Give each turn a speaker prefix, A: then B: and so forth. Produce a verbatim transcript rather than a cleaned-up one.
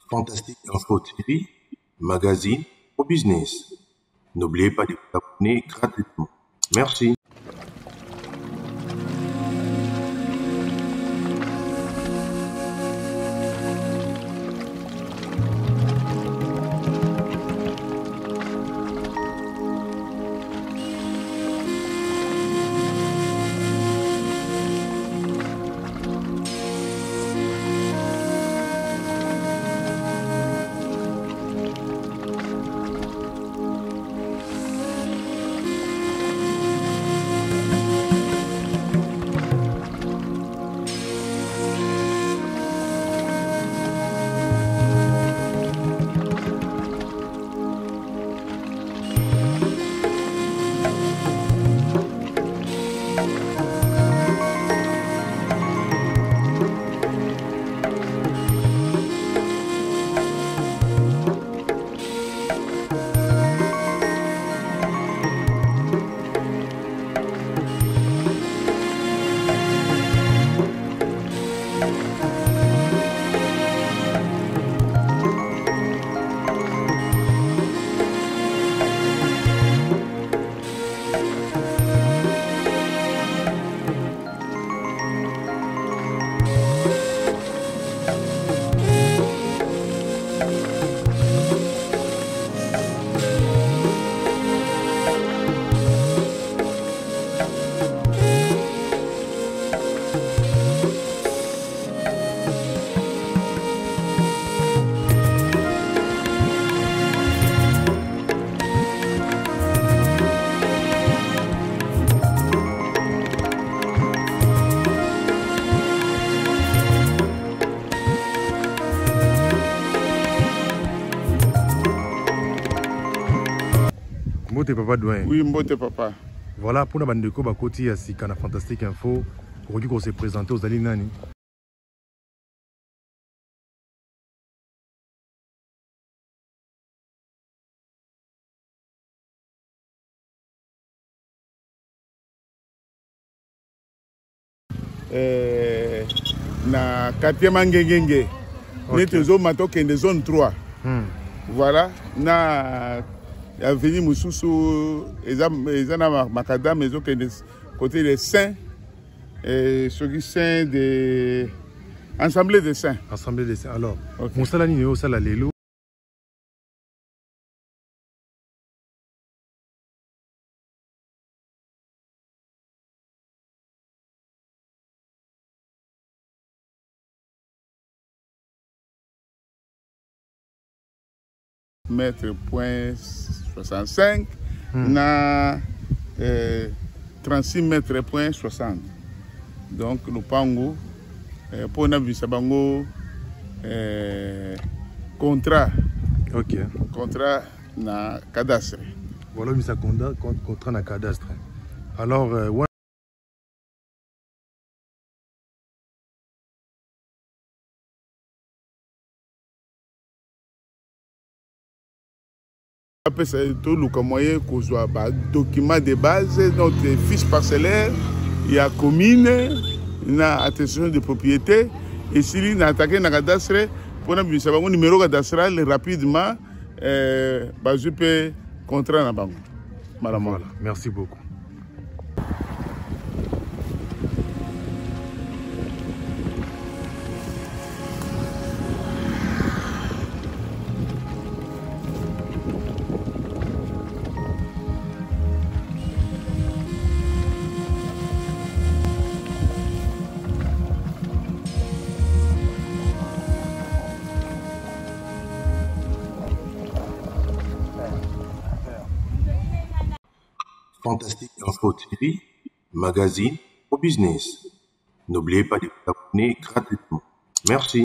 A: Fantastique Info T V, magazine au business. N'oubliez pas de vous abonner gratuitement. Merci.
B: Mbote papa doyen.
C: Oui, Mbote papa.
B: Voilà, pour la bande de Koba Koti, Sikana Fantastique Info, aujourd'hui qu'on s'est présenté aux Ali Nani.
C: Euh, na quatrième Ngengenge. Nous sommes dans zone trois.
B: Hmm.
C: Voilà. Na avenue Moussoussou, Ezana Makadam, mais côté des saints, et ceux qui sont des Assemblée des saints.
B: Assemblée des saints. Alors,
C: okay.
B: Mon salani n'est au salalelo.
C: Mètre point soixante-cinq,
B: hmm.
C: na euh, trente-six mètres point soixante. Donc nous pangons euh, pour nous sabango euh, contrat.
B: Ok.
C: Contrat na cadastre.
B: Voilà, mais ça contrat na cadastre. Alors, euh, ouais.
C: Tout le moyen qu'on soit document de base, notre fiche parcellaire, il y a commune, il y a attestation de propriété, et si il y a attaqué dans le cadastre, pour un numéro cadastral rapidement, euh, bah, je peux contrat la banque.
B: Voilà, merci beaucoup.
A: Fantastique Info T V, magazine au business. N'oubliez pas de vous abonner gratuitement. Merci.